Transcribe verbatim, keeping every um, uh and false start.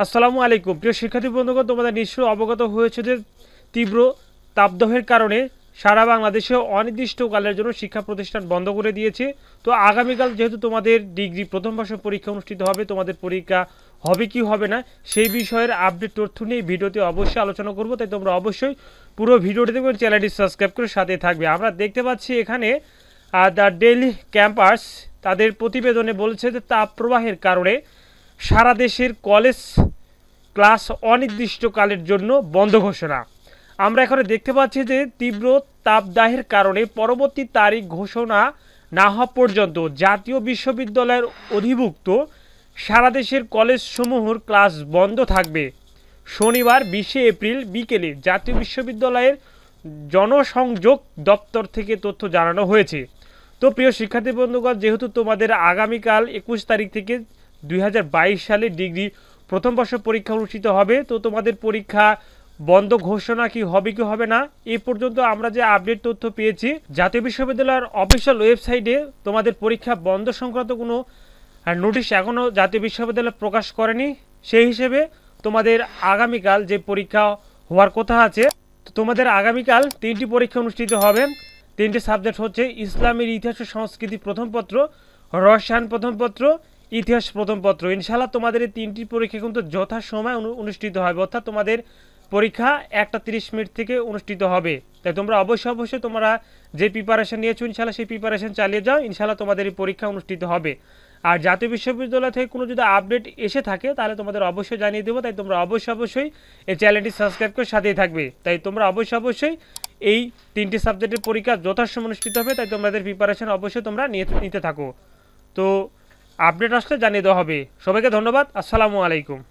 আসসালামু আলাইকুম প্রিয় শিক্ষার্থী বন্ধুগণ, তোমাদের নিশ্চয়ই অবগত হয়েছে যে তীব্র তাপদাহের কারণে সারা বাংলাদেশে অনির্দিষ্টকালের জন্য শিক্ষা প্রতিষ্ঠান বন্ধ করে দিয়েছে। তো আগামীকাল যেহেতু তোমাদের ডিগ্রি প্রথম বর্ষ পরীক্ষা অনুষ্ঠিত হবে, তোমাদের পরীক্ষা হবে কি হবে না সেই বিষয়ের আপডেট তথ্য নিয়ে ভিডিওতে অবশ্যই আলোচনা করব। তাই তোমরা অবশ্যই পুরো ভিডিওটি দেখবেন, চ্যানেলটি সাবস্ক্রাইব করে সাথে থাকবে। আমরা দেখতে পাচ্ছি এখানে দ্য ডেইলি ক্যাম্পাস তাদের প্রতিবেদনে বলেছে যে তাপ প্রবাহের কারণে সারা দেশের কলেজ ক্লাস অনির্দিষ্টকালের জন্য বন্ধ ঘোষণা। আমরা এখানে দেখতে পাচ্ছি যে তীব্র তাপদাহের কারণে পরবর্তী তারিখ ঘোষণা না হওয়া পর্যন্ত জাতীয় বিশ্ববিদ্যালয়ের অধিভুক্ত সারা দেশের কলেজসমূহের ক্লাস বন্ধ থাকবে। শনিবার বিশে এপ্রিল বিকেলে জাতীয় বিশ্ববিদ্যালয়ের জনসংযোগ দপ্তর থেকে তথ্য জানানো হয়েছে। তো প্রিয় শিক্ষার্থী বন্ধুগণ, যেহেতু তোমাদের আগামীকাল একুশ তারিখ থেকে দুই হাজার বাইশ সালে ডিগ্রি প্রথম বর্ষ পরীক্ষা অনুষ্ঠিত হবে, তো তোমাদের পরীক্ষা বন্ধ ঘোষণা কি হবে কি হবে না এ পর্যন্ত আমরা যে আপডেট তথ্য পেয়েছি, জাতীয় বিশ্ববিদ্যালয়ের অফিসিয়াল ওয়েবসাইটে তোমাদের পরীক্ষা বন্ধ সংক্রান্ত কোনো নোটিশ এখনও জাতীয় বিশ্ববিদ্যালয় প্রকাশ করেনি। সেই হিসেবে তোমাদের আগামীকাল যে পরীক্ষা হওয়ার কথা আছে, তো তোমাদের আগামীকাল তিনটি পরীক্ষা অনুষ্ঠিত হবে। তিনটি সাবজেক্ট হচ্ছে ইসলামের ইতিহাস ও সংস্কৃতি প্রথম পত্র, রসায়ন প্রথম পত্র, ইতিহাস প্রথম পত্র। ইনশাআল্লাহ তোমাদের এই তিনটি পরীক্ষা কিন্তু যথাসময় অনুষ্ঠিত হবে, অর্থাৎ তোমাদের পরীক্ষা একটা তিরিশ মিনিট থেকে অনুষ্ঠিত হবে। তাই তোমরা অবশ্যই অবশ্যই তোমরা যে প্রিপারেশন নিয়েছো ইনশাআল্লাহ সেই প্রিপারেশন চালিয়ে যাও। ইনশাআল্লাহ তোমাদের এই পরীক্ষা অনুষ্ঠিত হবে। আর জাতীয় বিশ্ববিদ্যালয় থেকে কোনো যদি আপডেট এসে থাকে তাহলে তোমাদের অবশ্যই জানিয়ে দেবো। তাই তোমরা অবশ্যই অবশ্যই এই চ্যানেলটি সাবস্ক্রাইব করে সাথেই থাকবে। তাই তোমরা অবশ্যই অবশ্যই এই তিনটি সাবজেক্টের পরীক্ষা যথাসময় অনুষ্ঠিত হবে, তাই তোমাদের প্রিপারেশন অবশ্যই তোমরা নিয়ে নিতে থাকো। তো আপডেট আসলে জানিয়ে দেওয়া হবে। সবাইকে ধন্যবাদ। আসসালামু আলাইকুম।